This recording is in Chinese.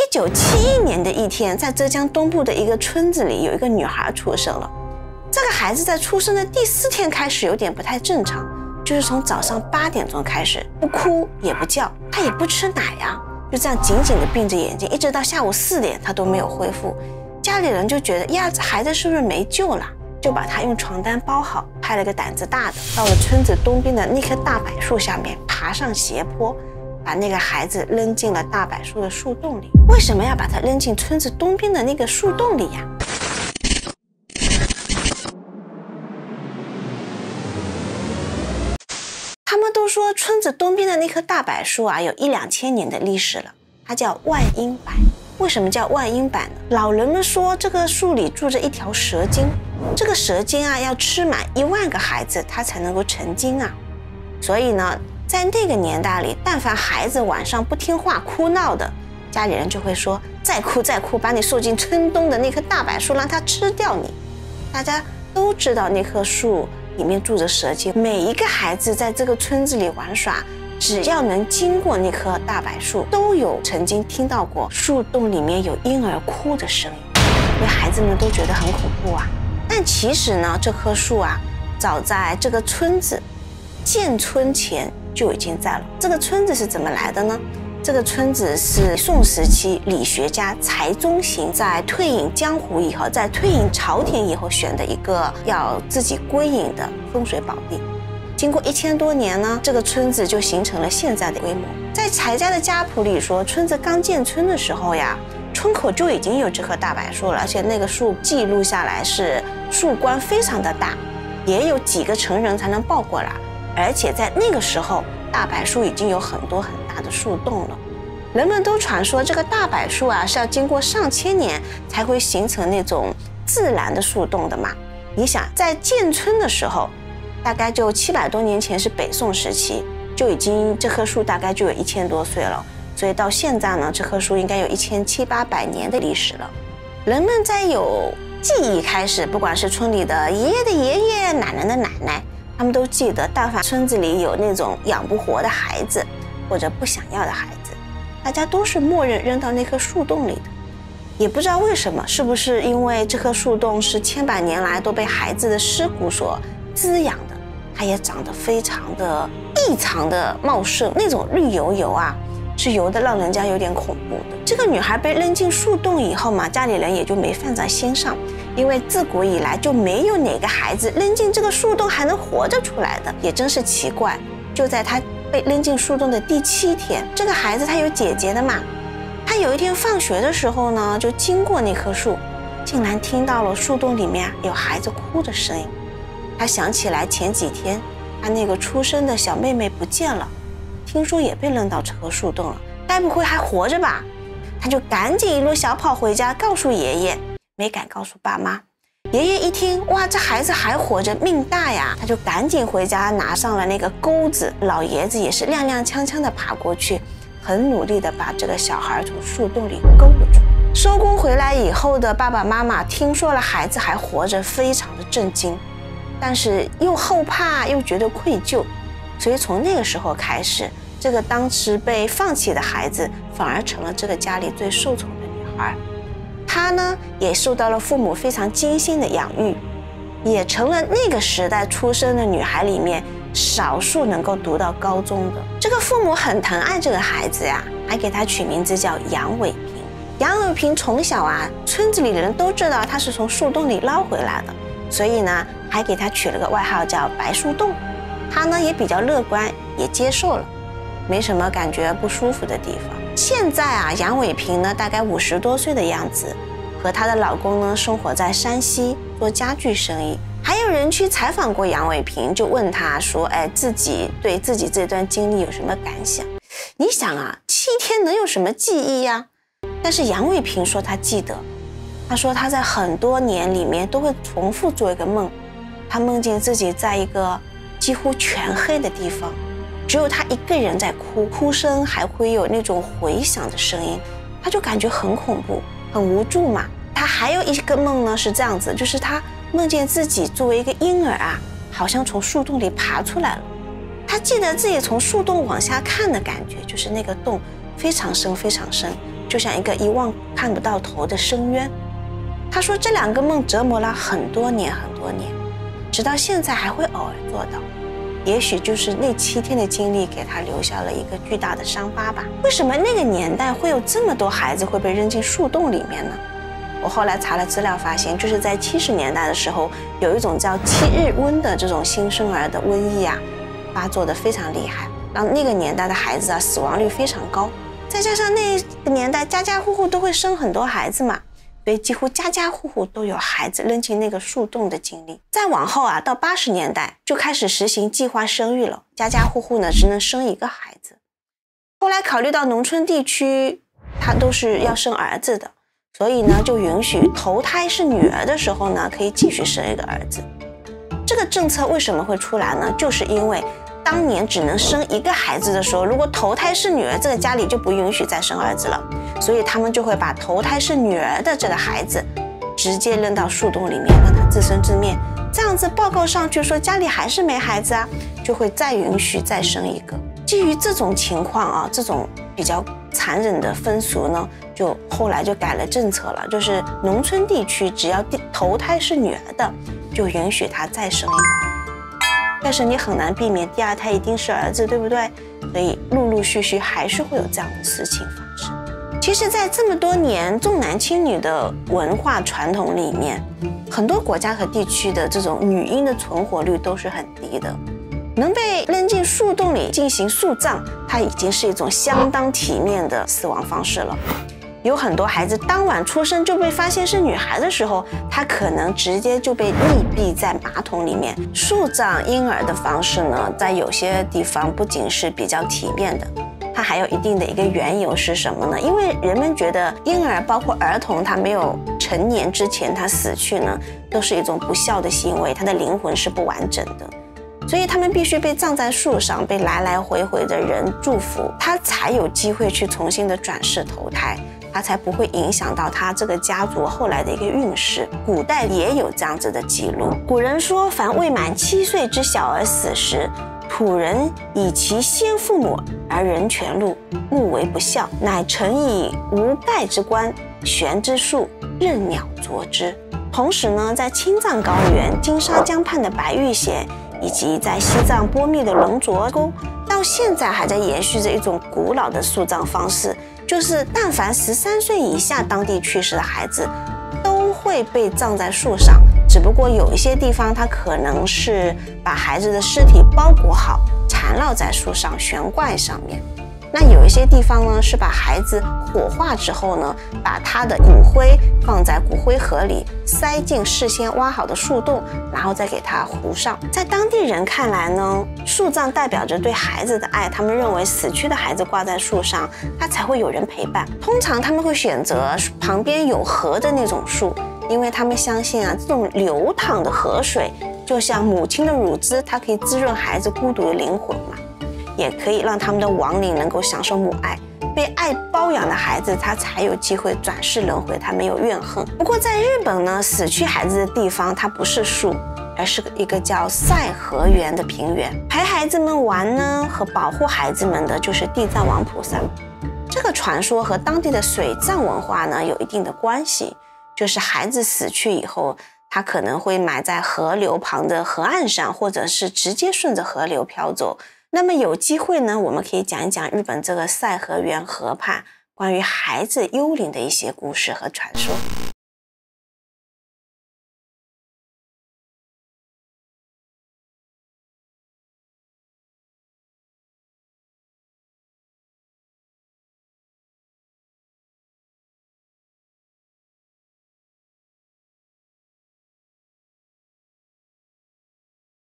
1971年的一天，在浙江东部的一个村子里，有一个女孩出生了。这个孩子在出生的第4天开始有点不太正常，就是从早上8点钟开始，不哭也不叫，她也不吃奶呀，就这样紧紧地闭着眼睛，一直到下午4点，她都没有恢复。家里人就觉得呀，这孩子是不是没救了？就把她用床单包好，派了个胆子大的，到了村子东边的那棵大柏树下面，爬上斜坡，把那个孩子扔进了大柏树的树洞里。为什么要把他扔进村子东边的那个树洞里呀？他们都说村子东边的那棵大柏树啊，有1、2千年的历史了，它叫万应柏。为什么叫万应柏呢？老人们说这个树里住着一条蛇精，这个蛇精啊要吃满1万个孩子，它才能够成精啊。所以呢，在那个年代里，但凡孩子晚上不听话哭闹的，家里人就会说再哭再哭，把你送进村东的那棵大柏树，让它吃掉你。大家都知道那棵树里面住着蛇精，每一个孩子在这个村子里玩耍，只要能经过那棵大柏树，都有曾经听到过树洞里面有婴儿哭的声音，因为孩子们都觉得很恐怖啊。但其实呢，这棵树啊，早在这个村子建村前就已经在了。这个村子是怎么来的呢？这个村子是宋时期理学家柴宗行在退隐江湖以后，在退隐朝廷以后选的一个要自己归隐的风水宝地。经过1000多年呢，这个村子就形成了现在的规模。在柴家的家谱里说，村子刚建村的时候呀，村口就已经有这棵大柏树了，而且那个树记录下来是树冠非常的大，也有几个成人才能抱过来。而且在那个时候，大柏树已经有很多很大的树洞了。人们都传说这个大柏树啊是要经过上千年才会形成那种自然的树洞的嘛。你想，在建村的时候，大概就700多年前是北宋时期，就已经这棵树大概就有1000多岁了。所以到现在呢，这棵树应该有1700、800年的历史了。人们在有记忆开始，不管是村里的爷爷的爷爷、奶奶的奶奶，他们都记得，但凡村子里有那种养不活的孩子或者不想要的孩子，大家都是默认扔到那棵树洞里的。也不知道为什么，是不是因为这棵树洞是千百年来都被孩子的尸骨所滋养的，它也长得非常的异常的茂盛，那种绿油油啊，是油的让人家有点恐怖的。这个女孩被扔进树洞以后嘛，家里人也就没放在心上，因为自古以来就没有哪个孩子扔进这个树洞还能活着出来的，也真是奇怪。就在她被扔进树洞的第7天，这个孩子她有姐姐的嘛，她有一天放学的时候呢，就经过那棵树，竟然听到了树洞里面有孩子哭的声音。她想起来前几天她那个出生的小妹妹不见了，听说也被扔到这棵树洞了，该不会还活着吧？她就赶紧一路小跑回家告诉爷爷，没敢告诉爸妈。爷爷一听，哇，这孩子还活着，命大呀！他就赶紧回家拿上了那个钩子，老爷子也是踉踉跄跄的爬过去，很努力的把这个小孩从树洞里勾了出。收工回来以后的爸爸妈妈听说了孩子还活着，非常的震惊，但是又后怕又觉得愧疚，所以从那个时候开始，这个当时被放弃的孩子反而成了这个家里最受宠的女孩。她呢也受到了父母非常精心的养育，也成了那个时代出生的女孩里面少数能够读到高中的。这个父母很疼爱这个孩子呀，还给她取名字叫杨伟平。杨伟平从小啊，村子里的人都知道他是从树洞里捞回来的，所以呢还给他取了个外号叫白树洞。他呢也比较乐观，也接受了，没什么感觉不舒服的地方。现在啊，杨伟平呢大概50多岁的样子，和她的老公呢生活在山西做家具生意。还有人去采访过杨伟平，就问他说，自己对自己这段经历有什么感想？你想啊，7天能有什么记忆呀？但是杨伟平说他记得，他说他在很多年里面都会重复做一个梦，他梦见自己在一个几乎全黑的地方，只有他一个人在哭，哭声还会有那种回响的声音，他就感觉很恐怖，很无助嘛。他还有一个梦呢是这样子，就是他梦见自己作为一个婴儿啊，好像从树洞里爬出来了。他记得自己从树洞往下看的感觉，就是那个洞非常深非常深， 就像一个一望看不到头的深渊。他说这2个梦折磨了很多年，直到现在还会偶尔做到。也许就是那7天的经历给他留下了一个巨大的伤疤吧。为什么那个年代会有这么多孩子会被扔进树洞里面呢？我后来查了资料发现，就是在70年代的时候，有一种叫7日瘟的这种新生儿的瘟疫啊，发作的非常厉害，让那个年代的孩子啊死亡率非常高。再加上那个年代家家户户都会生很多孩子嘛，所以几乎家家户户都有孩子扔进那个树洞的经历。再往后啊，到80年代就开始实行计划生育了，家家户户呢只能生1个孩子。后来考虑到农村地区他都是要生儿子的，所以呢就允许头胎是女儿的时候呢可以继续生1个儿子。这个政策为什么会出来呢？就是因为当年只能生1个孩子的时候，如果头胎是女儿，这个家里就不允许再生儿子了，所以他们就会把头胎是女儿的这个孩子直接扔到树洞里面，让他自生自灭。这样子报告上去说家里还是没孩子啊，就会再允许再生1个。基于这种情况啊，这种比较残忍的风俗呢，就后来就改了政策了，就是农村地区只要头胎是女儿的，就允许他再生1个儿子。但是你很难避免第2胎一定是儿子，对不对？所以陆陆续续还是会有这样的事情发生。其实在这么多年重男轻女的文化传统里面，很多国家和地区的这种女婴的存活率都是很低的。能被扔进树洞里进行树葬，它已经是一种相当体面的死亡方式了。有很多孩子当晚出生就被发现是女孩的时候，她可能直接就被溺毙在马桶里面。树葬婴儿的方式呢，在有些地方不仅是比较体面的，它还有一定的一个缘由是什么呢？因为人们觉得婴儿包括儿童，他没有成年之前他死去呢，都是一种不孝的行为，他的灵魂是不完整的。所以他们必须被葬在树上，被来来回回的人祝福，他才有机会去重新的转世投胎，他才不会影响到他这个家族后来的一个运势。古代也有这样子的记录，古人说，凡未满7岁之小而死时，土人以其先父母而人全禄，目为不孝，乃诚以无盖之棺悬之树，任鸟啄之。同时呢，在青藏高原、金沙江畔的白玉贤，以及在西藏波密的龙卓沟，到现在还在延续着一种古老的树葬方式，就是但凡13岁以下当地去世的孩子都会被葬在树上，只不过有一些地方它可能是把孩子的尸体包裹好，缠绕在树上悬挂上面。那有一些地方呢，是把孩子火化之后呢，把他的骨灰放在骨灰盒里，塞进事先挖好的树洞，然后再给他糊上。在当地人看来呢，树葬代表着对孩子的爱，他们认为死去的孩子挂在树上，他才会有人陪伴。通常他们会选择旁边有河的那种树，因为他们相信啊，这种流淌的河水就像母亲的乳汁，它可以滋润孩子孤独的灵魂嘛，也可以让他们的亡灵能够享受母爱。被爱包养的孩子，他才有机会转世轮回，他没有怨恨。不过在日本呢，死去孩子的地方它不是树，而是一个叫赛河原的平原。陪孩子们玩呢和保护孩子们的就是地藏王菩萨。这个传说和当地的水葬文化呢有一定的关系，就是孩子死去以后，他可能会埋在河流旁的河岸上，或者是直接顺着河流飘走。那么有机会呢，我们可以讲一讲日本这个赛河原河畔关于孩子幽灵的一些故事和传说。